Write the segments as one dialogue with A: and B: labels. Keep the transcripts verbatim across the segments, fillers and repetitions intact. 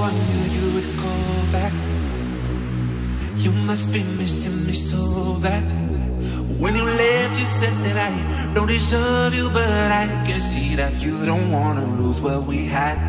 A: I knew you would go back. You must be missing me so bad. When you left, you said that I don't deserve you, but I can see that you don't wanna lose what we had.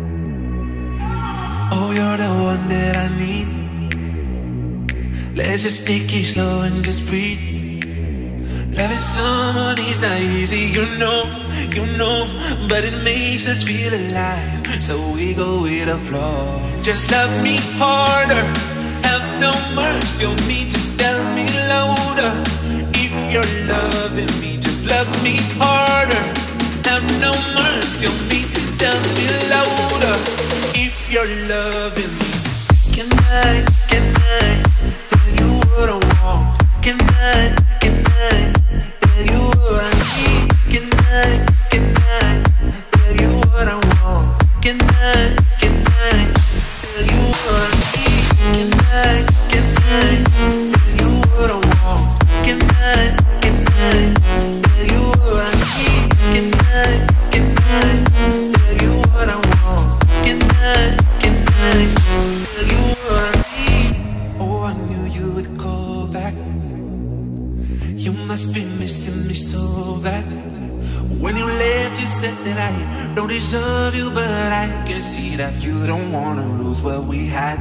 A: Oh, you're the one that I need. Let's just take it slow and just breathe. Loving somebody's not easy, you know, you know, but it makes us feel alive, so we go with the flow. Just love me harder, have no mercy on me, just tell me louder. If you're loving me, just love me harder, have no mercy on me, tell me louder. If you're loving me, can I, can I tell you what I want? Can I, can I tell you what I need? Can I, can I tell you what I want? Can I, can I tell you what I need? Can I, can I tell you what I want? Can I, can I tell you what I need? Can I, can I tell you what I want? Can I, can I tell you what I need? Oh, I knew you would go back. You must be missing me so bad. When you left, you said that I don't deserve you, but I can see that you don't wanna lose what we had.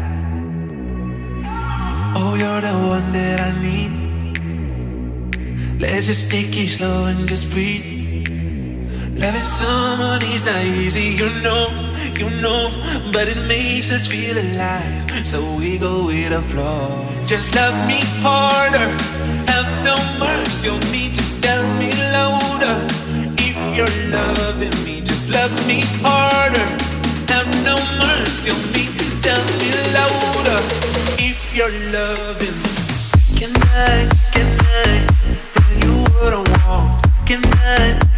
A: Oh, you're the one that I need. Let's just take it slow and just breathe. Loving somebody's not easy, you know, you know, but it makes us feel alive, so we go with the flow. Just love me harder, have no mercy on me, just tell me louder. If you're loving me, just love me harder, have no mercy on me, tell me louder. If you're loving me, can I, can I tell you what I want? Can I